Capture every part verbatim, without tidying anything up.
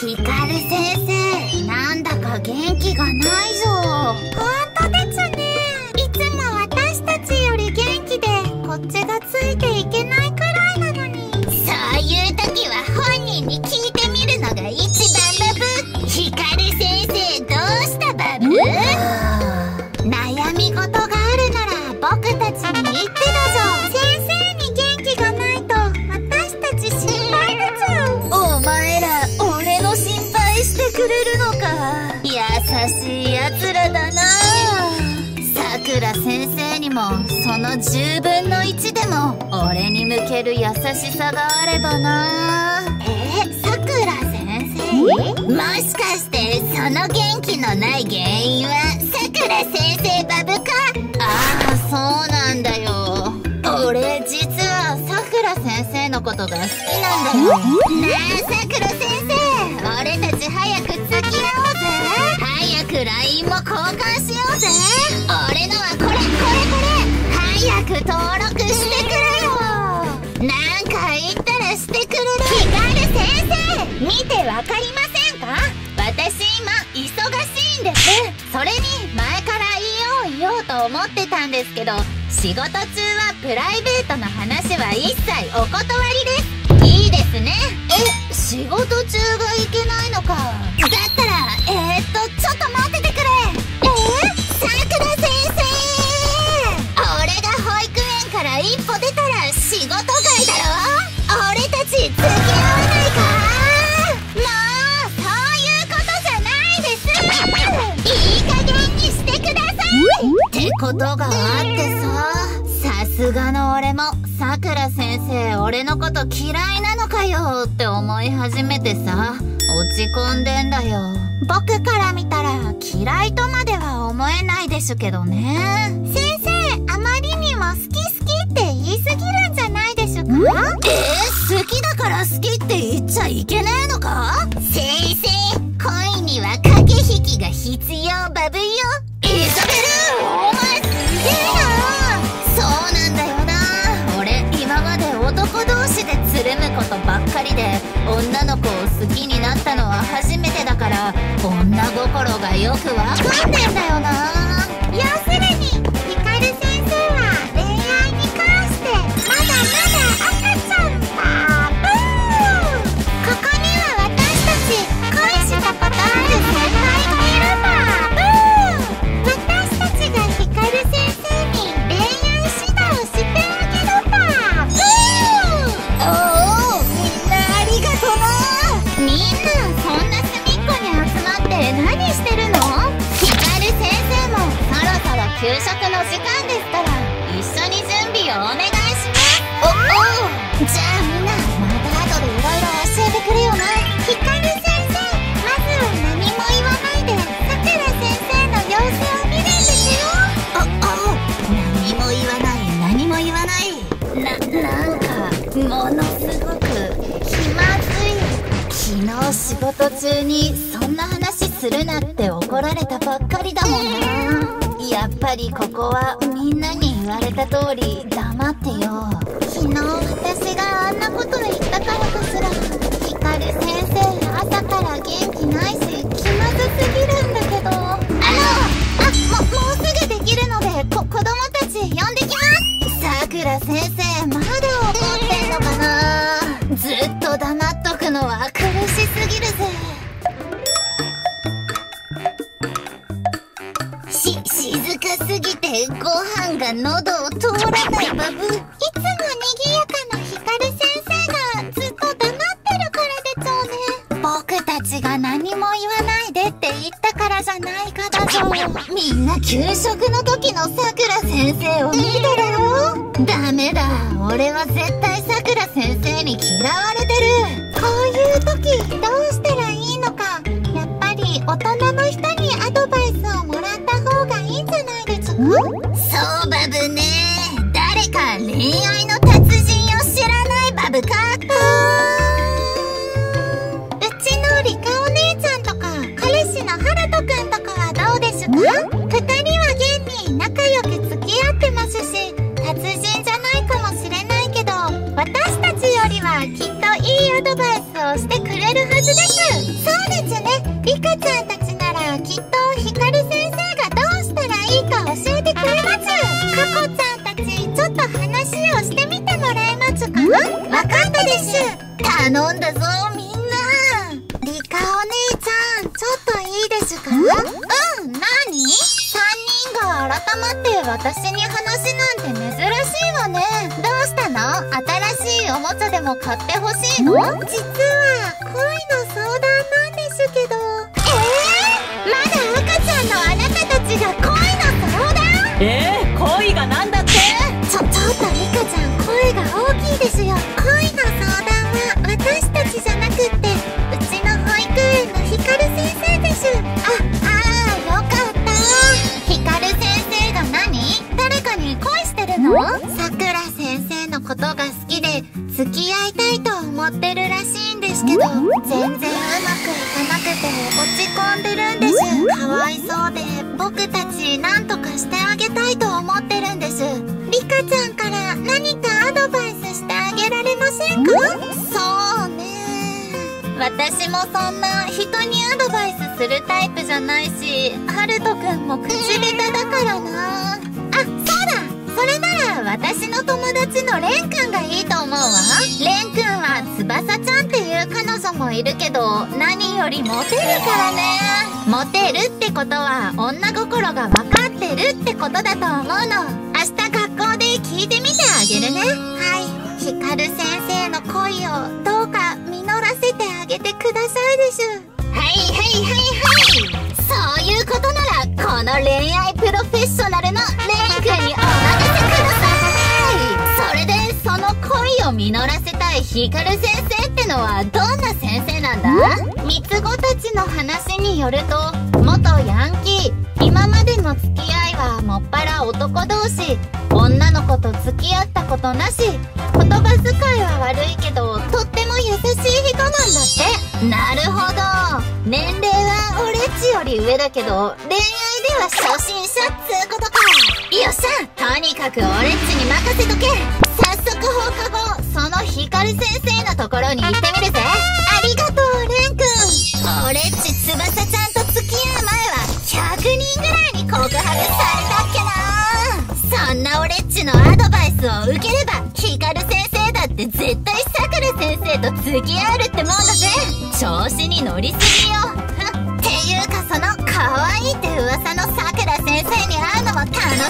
ヒカル先生、なんだか元気がないぞ。 ほんとですね。いつも私たちより元気でこっちがついていけないくらいなのに。 そういう時は本人に聞いてみるのが一番バブ。ヒカル先生どうしたバブ？悩み事があるなら僕たちに言ってたぞ。 先生に元気がないと私たち心配出ちゃう。 お前ら俺の心配してくれるのか。優しいやつらだな。さくら先生にもそのじゅうぶんのいちでも俺に向ける優しさがあればな。 え、さくら先生？ もしかしてその元気のない原因はさくら先生バブか？ああ、そうなんだよ。俺実はさくら先生のことが好きなんだよ。ねえさくら先生、俺たち早く付き合おうぜ。早く ライン も交換しようぜ。俺のはこれこれこれ。早く登録してくれよ。なんか言ったらしてくれる。 ヒカル先生、 見てわかりませんか？私今忙しいんです。それに前から言おう言おうと思ってたんですけど、仕事中はプライベートの話は一切お断りです。いいですね。え、仕事中がいけないのか。だったらえー、っとちょっと待っててくれ。えー、さくら先生、俺が保育園から一歩出たら仕事外だろ。俺たち付き合わないか。もうそういうことじゃないです。いい加減にしてくださいってことがあってさ、さすがの俺もさくら先生俺のこと嫌いなのかよって思い始めてさ、落ち込んでんだよ。僕から見たら嫌いとまでは思えないでしゅけどね。 先生、あまりにも好き好きって言い過ぎるんじゃないでしょうか？ えー、好きだから好きって言っちゃいけねえのか？先生、恋には駆け引きが必要バブよ。イザベル、お前すげえな。そうなんだよな。俺今まで男同士でつるむことばっかりで女の子を好きになったのは初めてだから、女心がよくわかんねえんだよな。 要するにヒカル先生は恋愛に関してまだまだ赤ちゃんバブー。ここには私たち恋したことある先輩がいるバブー。私たちがヒカル先生に恋愛指導してあげるバブー。 おお、みんなありがとな。みんなそんな隅っこに集まって何してるの？ヒカル先生もそろそろ給食の時間ですから一緒に準備をお願いします。おお、じゃあみんなまた後でいろいろ教えてくれよな。 ヒカル先生、まずは何も言わないでさくら先生の様子を見るんですよ。 おお、何も言わない何も言わない。な、なんかものすごく気まずい。昨日仕事中にそんな話するなって怒られたばっかりだもんな。やっぱりここはみんなに言われた通り黙ってよ。昨日私があんなこと言ったからかしら。ヒカル先生朝から元気ないし気まずすぎるんだけど。あのあももうすぐできるのでこ子供たち呼んできます。さくら先生まだ怒ってんのかな。ずっと黙っとくのは苦しすぎるぜ。し、静かすぎてご飯が喉を通らないバブ。いつも賑やかなヒカル先生がずっと黙ってるからでちょうね。 僕たちが何も言わないでって言ったからじゃないかだぞ。みんな給食の時のさくら先生を見てだろ。ダメだ、俺は絶対さくら先生に嫌われてる。 こういう時どうしたらいいのか、やっぱり大人の人にアドバイスをもらった方がいいんじゃないですか？ そうバブね。誰か恋愛の達人を知らないバブか？ うちのリカお姉ちゃんとか彼氏のハルトくんとかはどうでしゅか？ふたりは現に仲良く付き合ってますし達人じゃないかもしれないけど、私たちよりはきっといいアドバイスをしてくれるはずです。そうん？わかったでしゅ。 頼んだぞみんな。 リカお姉ちゃん、ちょっといいでしゅか？ うん、なに？さんにんが改まって私に話なんて珍しいわね。どうしたの？新しいおもちゃでも買ってほしいの？ 実は恋の相談なんですけど。 えー、まだ赤ちゃんのあなたたちが恋の相談？ えー、恋がなんだって？ ちょ、ちょっとリカちゃん、声が大きいですよ。恋の相談は私たちじゃなくって、うちの保育園のヒカル先生でしゅ。 あ、あー、よかった。ヒカル先生が何？誰かに恋してるの？ さくら先生のことが好きで付き合いたいと思ってるらしいんですけど、全然うまくいかなくて落ち込んでるんです。かわいそうで僕たち何とかしてあげたいと思ってるんです。リカちゃんから何かアドバイスしてあげられませんか？ そうね。私もそんな人にアドバイスするタイプじゃないし、ハルトくんも口下手だからな。あ、そうだ、それなら私の友達のレンくんがいいと思うわ。レンくんは翼ちゃんっていう彼女もいるけど、何よりモテるからね。モテるってことは女心が分かってるってことだと思うの。明日学校で聞いてみてあげるね。 はい、ヒカル先生の恋をどうか実らせてあげてくださいでしゅ。 はいはいはいはい。そういうことならこの恋愛プロフェッショナルのレン君にお任せください。それでその恋を実らせたいヒカル先生ってのはどんな先生なんだ？三つ子たちの話によると、元ヤンキー、今までの付き合いはもっぱら男同士、女の子と付き合ったことなし、言葉遣いは悪いけどとっても優しい人なんだって。なるほど。年齢は俺っちより上だけど恋愛では初心者っつうことか。よっしゃ、とにかく俺っちに任せとけ。早速放課後そのヒカル先生のところに行ってみるぜ。ありがとうレン君。俺っち翼ちゃんと付き合う前はひゃくにんぐらいに告白されたっけな。そんな俺っちのアドバイスを受ければヒカル先生だって絶対さくら先生と付き合えるってもんだぜ。調子に乗りすぎよ。っていうかその可愛いって噂のさくら先生に会うのも楽しみだな。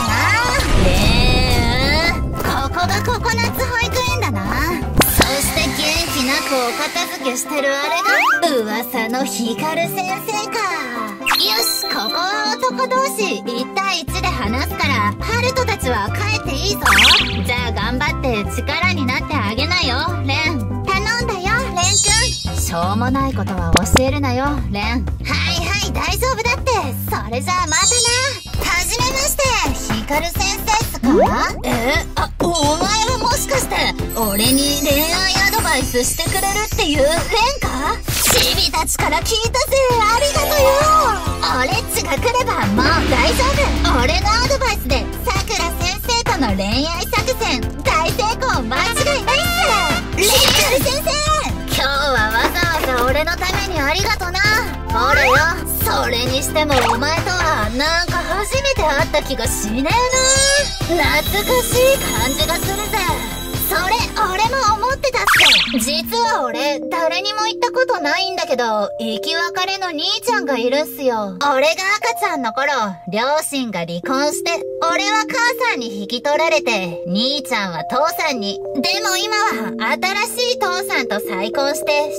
ねえ、ここがココナッツ保育園だな。そして元気なくお片付けしてるあれが噂のヒカル先生か。よし、ここは男同士いち対いちで話すからハルトたちは帰っていいぞ。じゃあ頑張って力になってあげなよレン。頼んだよレン君。しょうもないことは教えるなよレン。はいはい大丈夫だって。それじゃあまたな。はじめまして、ヒカル先生っすか？えー、あ、お前はもしかして俺に恋愛アドバイスしてくれるっていうレンか？チビたちから聞いたぜ。ありがとよ。俺っちが来ればもう大丈夫。俺のアドバイスでさくら先生との恋愛作戦大成功間違いないっす。ヒカル先生、今日はわざわざ俺のためにありがとな。ほらよ、それにしてもお前とはなんか初めて会った気がしねえな。懐かしい感じがするぜ。それ俺も思ってたって。実は俺誰にも言ったことないんだけど生き別れの兄ちゃんがいるんすよ。俺が赤ちゃんの頃両親が離婚して、俺は母さんに引き取られて兄ちゃんは父さんに。でも今は新しい父さんと再婚して幸せに暮ら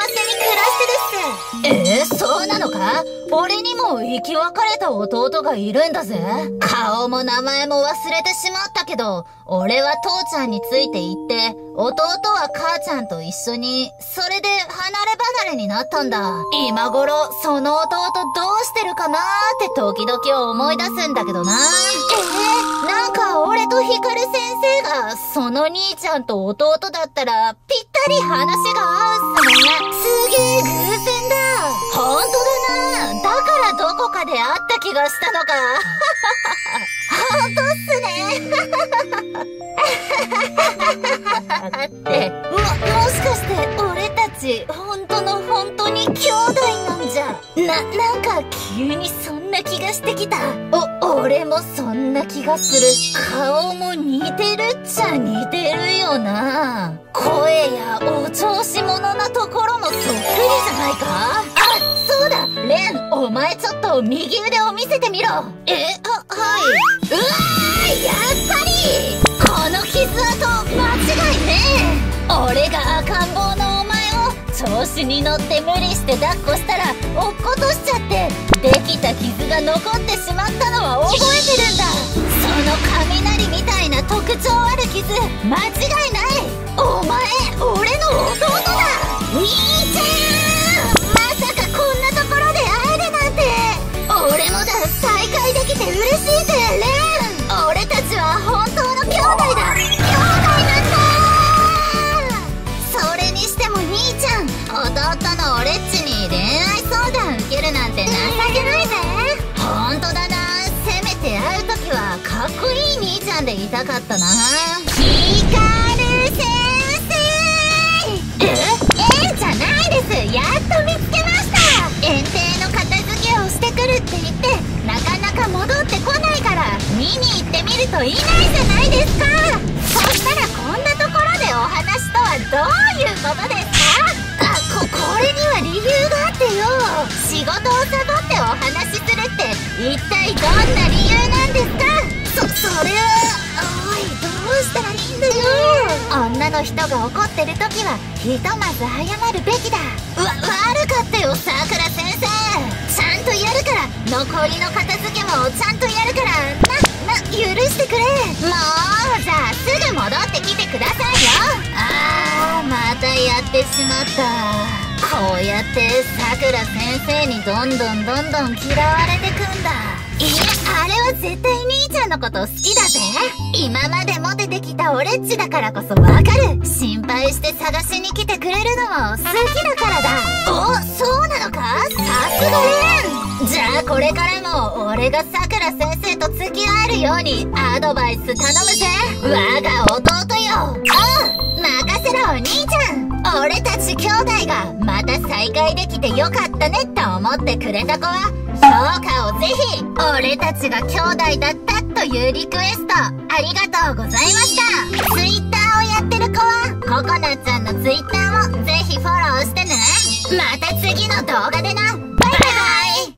してるっす。えー、そうなのか？俺にも生き別れた弟がいるんだぜ。顔も名前も忘れてしまったけど、俺は父ちゃんについて行って弟は母ちゃんと一緒に、それで離れ離れになったんだ。今頃その弟どうしてるかなーって時々思い出すんだけどな。えー、なんか俺とヒカル先生がその兄ちゃんと弟だったらぴったり話が合うっすね。すげえ偶然だ。ほんとだな。だからどこかで会った気がしたのか。ほんとっすね。って、も、もしかして俺たち本当の本当に兄弟なんじゃ。 な、なんか急にそんな気がしてきた。お、俺もそんな気がする。顔も似てるっちゃ似てるよな。声やお調子者なところもそっくりじゃないか。あ、そうだ、レン、お前ちょっと右腕を見せてみろ。え、あ、はい。うわー、やっぱりこの傷跡間違いねえ。俺が赤ん坊のお前を調子に乗って無理して抱っこしたら落っことしちゃって、できた傷が残ってしまったのは覚えてるんだ。その雷みたいな特徴ある傷、間違いない。お前、俺の弟だ。兄ちゃん、まさかこんなところで会えるなんて。俺もだ、再会できて嬉しいぜ、レン。俺たちは本当の兄弟だ。兄弟なんだ。それにしても兄ちゃん、弟の俺っちに恋愛相談受けるなんて情けないぜ。ほんとだな、せめて会う時はかっこいい兄ちゃんでいたかったな。ヒカル先生。ええじゃないです。やっと見つけました。園庭の片付けをしてくるって言ってなかなか戻ってこないから見に行ってみるといないじゃないですか。そしたらこんなところでお話とはどういうことですか。あ、こ、これには理由があってよ。仕事をサボってお話しするって一体どんな理由なんですか。そ、それは、おい、どうしたらいいんだよ。女の人が怒ってる時はひとまず謝るべきだ。わ、悪かったよ、さくら先生。ちゃんとやるから。残りの片付けもちゃんとやるから。な、な、許してくれ。もう、じゃあすぐ戻ってきてくださいよ。あー、またやってしまった。こうやってさくら先生にどんどんどんどん嫌われてくんだ。いや、あれは絶対兄ちゃんのこと好きだぜ。今までモテてきた俺っちだからこそわかる。心配して探しに来てくれるのも好きだからだ。お、そうなのか。さすがレン。じゃあこれからも俺がさくら先生と付き合えるようにアドバイス頼むぜ。我が弟よ。おう、任せろお兄ちゃん。俺たち兄弟がまた再会できてよかったねって思ってくれた子は評価をぜひ。俺たちが兄弟だったというリクエストありがとうございました。ツイッターをやってる子はココナちゃんのツイッターもぜひフォローしてね。また次の動画でな。